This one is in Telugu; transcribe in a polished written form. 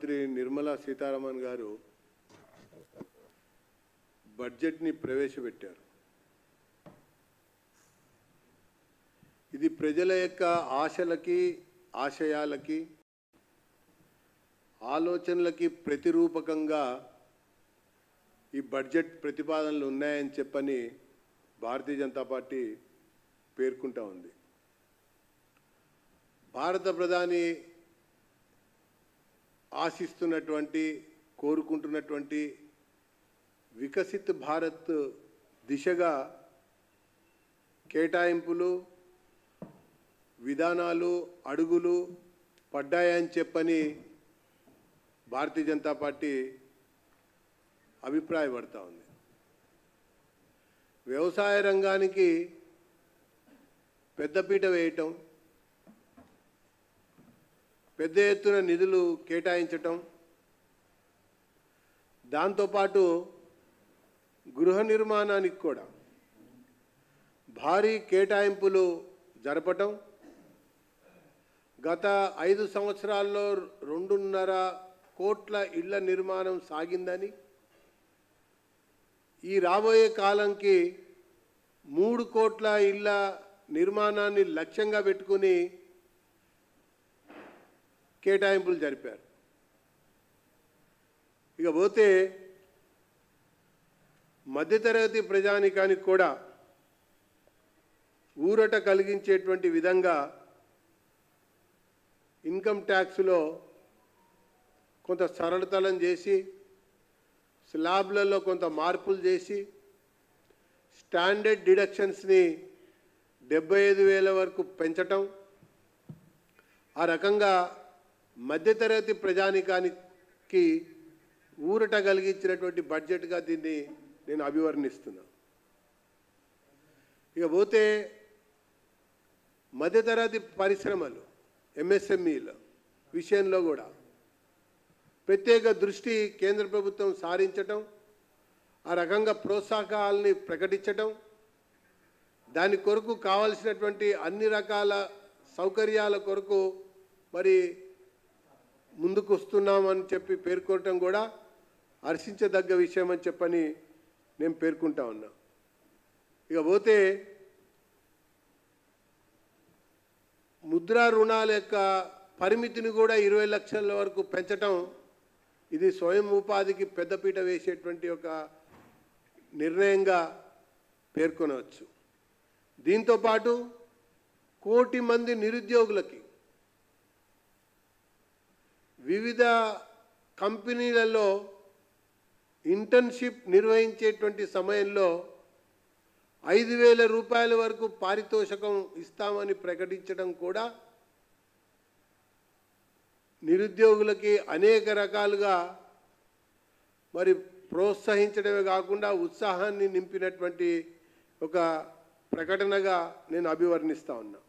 మంత్రి నిర్మలా సీతారామన్ గారు బడ్జెట్ని ప్రవేశపెట్టారు. ఇది ప్రజల యొక్క ఆశలకి, ఆశయాలకి, ఆలోచనలకి ప్రతిరూపకంగా ఈ బడ్జెట్ ప్రతిపాదనలు ఉన్నాయని చెప్పని భారతీయ జనతా పార్టీ పేర్కొంటా ఉంది. భారత ప్రధాని ఆశిస్తున్నటువంటి, కోరుకుంటున్నటువంటి వికసిత్ భారత్ దిశగా కేటాయింపులు, విధానాలు, అడుగులు పడ్డాయని చెప్పని భారతీయ జనతా పార్టీ అభిప్రాయపడతా ఉంది. వ్యవసాయ రంగానికి పెద్దపీట వేయటం, పెద్ద ఎత్తున నిధులు కేటాయించటం, దాంతోపాటు గృహ నిర్మాణానికి కూడా భారీ కేటాయింపులు జరపటం, గత 5 సంవత్సరాల్లో 2.5 కోట్ల ఇళ్ల నిర్మాణం సాగిందని, ఈ రాబోయే కాలంకి 3 కోట్ల ఇళ్ల నిర్మాణాన్ని లక్ష్యంగా పెట్టుకుని కేటాయింపులు జరిపారు. ఇక పోతే మధ్యతరగతి ప్రజానికానికి కూడా ఊరట కలిగించేటువంటి విధంగా ఇన్కమ్ ట్యాక్స్లో కొంత సరళతరం చేసి, స్లాబ్లలో కొంత మార్పులు చేసి, స్టాండర్డ్ డిడక్షన్స్ని 75,000 వరకు పెంచటం, ఆ రకంగా మధ్యతరగతి ప్రజానికానికి ఊరట కలిగించినటువంటి బడ్జెట్గా దీన్ని నేను అభివర్ణిస్తున్నా. ఇక పోతే మధ్యతరగతి పరిశ్రమలు, ఎంఎస్ఎంఈల విషయంలో కూడా ప్రత్యేక దృష్టి కేంద్ర ప్రభుత్వం సారించటం, ఆ రకంగా ప్రోత్సాహకాలని ప్రకటించటం, దాని కొరకు కావలసినటువంటి అన్ని రకాల సౌకర్యాల కొరకు మరి ముందుకు వస్తున్నామని చెప్పి పేర్కొనటం కూడా హర్షించదగ్గ విషయం అని చెప్పని నేను పేర్కొంటా ఉన్నా. ఇక పోతే ముద్రా రుణాల యొక్క పరిమితిని కూడా 20 లక్షల వరకు పెంచటం, ఇది స్వయం ఉపాధికి పెద్దపీట వేసేటువంటి ఒక నిర్ణయంగా పేర్కొనవచ్చు. దీంతోపాటు 1 కోటి మంది నిరుద్యోగులకి వివిధ కంపెనీలలో ఇంటర్న్షిప్ నిర్వహించేటువంటి సమయంలో 5,000 రూపాయల వరకు పారితోషికం ఇస్తామని ప్రకటించడం కూడా నిరుద్యోగులకి అనేక రకాలుగా మరి ప్రోత్సహించడమే కాకుండా ఉత్సాహాన్ని నింపినటువంటి ఒక ప్రకటనగా నేను అభివర్ణిస్తా ఉన్నా.